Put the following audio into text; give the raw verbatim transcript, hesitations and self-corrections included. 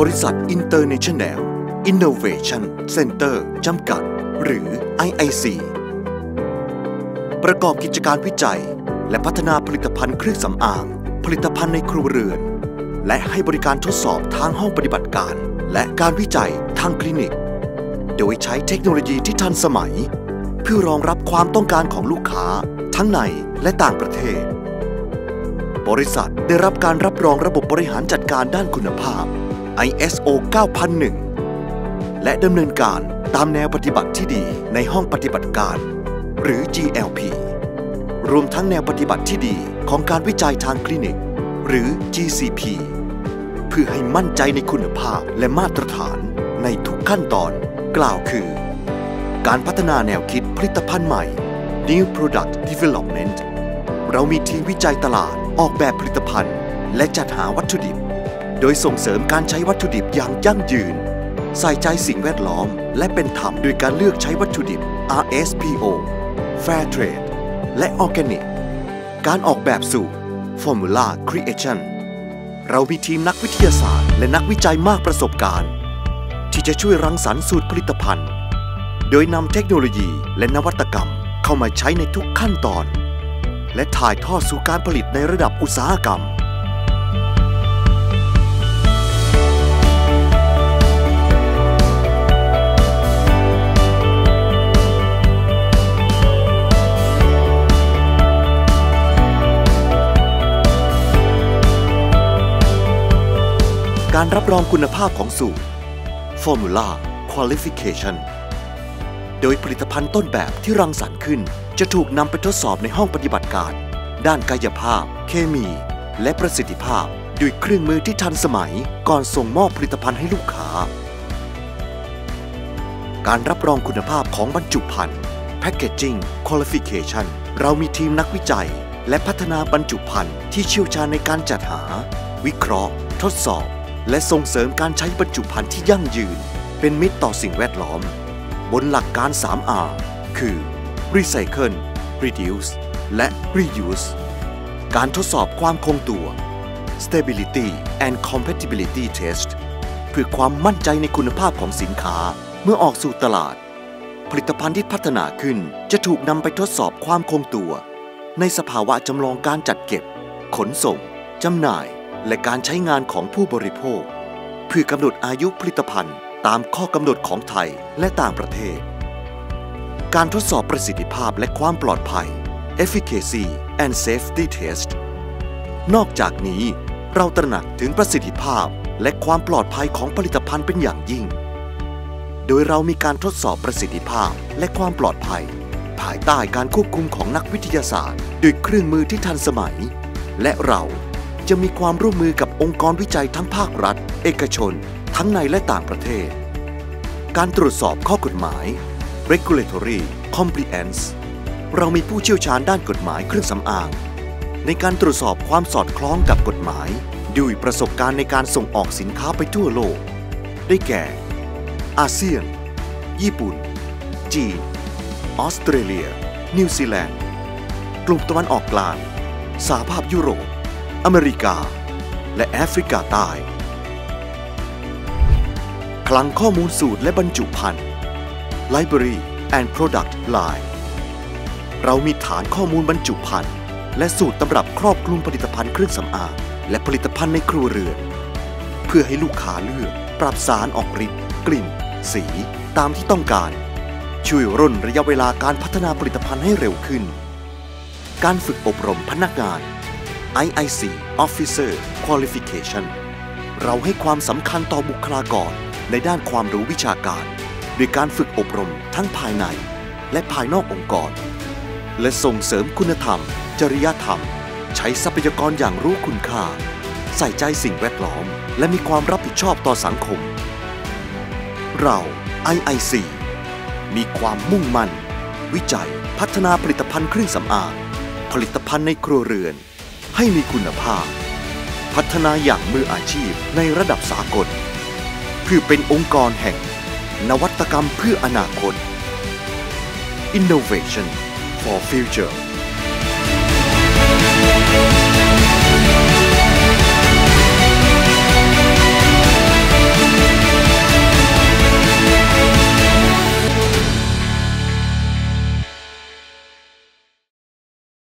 ริษัท International Innovation Center จำกัดหรือ ไอ ไอ ซี ประกอบกิจการวิจัยและพัฒนาผลิตภัณฑ์เครื่องสำอางผลิตภัณฑ์ในครัวเรือนและให้บริการทดสอบทางห้องปฏิบัติการและการวิจัยทางคลินิกโดยใช้เทคโนโลยีที่ทันสมัยเพื่อรองรับความต้องการของลูกค้าทั้งในและต่างประเทศบริษัทได้รับการรับรองระบบบริหารจัดการด้านคุณภาพ ไอ เอส โอ เก้าพันหนึ่ง และดำเนินการตามแนวปฏิบัติที่ดีในห้องปฏิบัติการหรือ จี แอล พี รวมทั้งแนวปฏิบัติที่ดีของการวิจัยทางคลินิกหรือ จี ซี พี เพื่อให้มั่นใจในคุณภาพและมาตรฐานในทุกขั้นตอนกล่าวคือการพัฒนาแนวคิดผลิตภัณฑ์ใหม่ New Product Development เรามีทีมวิจัยตลาดออกแบบผลิตภัณฑ์และจัดหาวัตถุดิบโดยส่งเสริมการใช้วัตถุดิบอย่างยั่งยืนใส่ใจสิ่งแวดล้อมและเป็นธรรมโดยการเลือกใช้วัตถุดิบ อาร์ เอส พี โอ Fair Trade และ Organic การออกแบบสูตร Formula Creation เรามีทีมนักวิทยาศาสตร์และนักวิจัยมากประสบการณ์ที่จะช่วยรังสรรค์สูตรผลิตภัณฑ์โดยนำเทคโนโลยีและนวัตกรรมเข้ามาใช้ในทุกขั้นตอนและถ่ายทอดสู่การผลิตในระดับอุตสาหกรรมการรับรองคุณภาพของสูตร Formula Qualification โดยผลิตภัณฑ์ต้นแบบที่รังสรรค์ขึ้นจะถูกนำไปทดสอบในห้องปฏิบัติการด้านกายภาพเคมีและประสิทธิภาพด้วยเครื่องมือที่ทันสมัยก่อนส่งมอบผลิตภัณฑ์ให้ลูกค้าการรับรองคุณภาพของบรรจุภัณฑ์ Packaging Qualification เรามีทีมนักวิจัยและพัฒนาบรรจุภัณฑ์ที่เชี่ยวชาญในการจัดหาวิเคราะห์ทดสอบและส่งเสริมการใช้บรรจุภัณฑ์ที่ยั่งยืนเป็นมิตรต่อสิ่งแวดล้อมบนหลักการ สาม อาร์ คือ Recycle Reduce และ Reuse การทดสอบความคงตัว Stability and Compatibility Test เพื่อความมั่นใจในคุณภาพของสินค้าเมื่อออกสู่ตลาดผลิตภัณฑ์ที่พัฒนาขึ้นจะถูกนำไปทดสอบความคงตัวในสภาวะจำลองการจัดเก็บขนส่งจำหน่ายและการใช้งานของผู้บริโภคเพื่อกำหนดอายุผลิตภัณฑ์ตามข้อกำหนดของไทยและต่างประเทศการทดสอบประสิทธิภาพและความปลอดภัย Efficacy and Safety Test นอกจากนี้เราตระหนักถึงประสิทธิภาพและความปลอดภัยของผลิตภัณฑ์เป็นอย่างยิ่งโดยเรามีการทดสอบประสิทธิภาพและความปลอดภัยภายใต้การควบคุมของนักวิทยาศาสตร์ด้วยเครื่องมือที่ทันสมัยและเราจะมีความร่วมมือกับองค์กรวิจัยทั้งภาครัฐเอกชนทั้งในและต่างประเทศการตรวจสอบข้อกฎหมาย Regulatory Compliance เรามีผู้เชี่ยวชาญด้านกฎหมายเครื่องสำอางในการตรวจสอบความสอดคล้องกับกฎหมายด้วยประสบการณ์ในการส่งออกสินค้าไปทั่วโลกได้แก่อาเซียนญี่ปุ่นจีนออสเตรเลียนิวซีแลนด์กลุ่มตะวันออกกลางสหภาพยุโรปอเมริกาและแอฟริกาใต้คลังข้อมูลสูตรและบรรจุภัณฑ์ Library and Product Line เรามีฐานข้อมูลบรรจุภัณฑ์และสูตรตำรับครอบคลุมผลิตภัณฑ์เครื่องสำอางและผลิตภัณฑ์ในครัวเรือนเพื่อให้ลูกค้าเลือกปรับสารออกฤทธิ์กลิ่นสีตามที่ต้องการช่วยร่นระยะเวลาการพัฒนาผลิตภัณฑ์ให้เร็วขึ้นการฝึกอบรมพนักงาน ไอ ไอ ซี Officer Qualification เราให้ความสำคัญต่อบุคลากรในด้านความรู้วิชาการด้วยการฝึกอบรมทั้งภายในและภายนอกองค์กรและส่งเสริมคุณธรรมจริยธรรมใช้ทรัพยากรอย่างรู้คุณค่าใส่ใจสิ่งแวดล้อมและมีความรับผิดชอบต่อสังคมเรา ไอ ไอ ซี มีความมุ่งมั่นวิจัยพัฒนาผลิตภัณฑ์เครื่องสำอางผลิตภัณฑ์ในครัวเรือนให้มีคุณภาพพัฒนาอย่างมืออาชีพในระดับสากลเพื่อเป็นองค์กรแห่งนวัตกรรมเพื่ออนาคต Innovation for Future